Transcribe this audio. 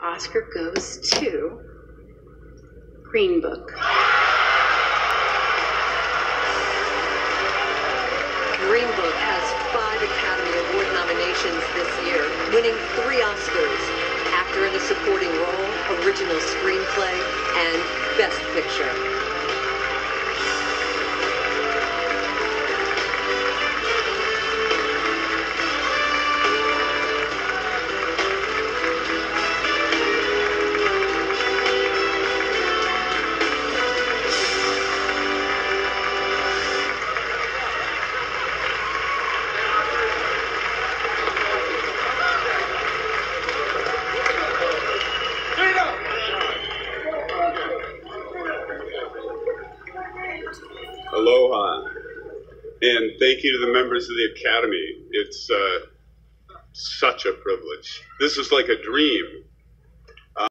Oscar goes to Green Book. Green Book has 5 Academy Award nominations this year, winning 3 Oscars: Actor in a Supporting Role, Original Screenplay, and Best Picture. Aloha, and thank you to the members of the Academy. It's such a privilege. This is like a dream.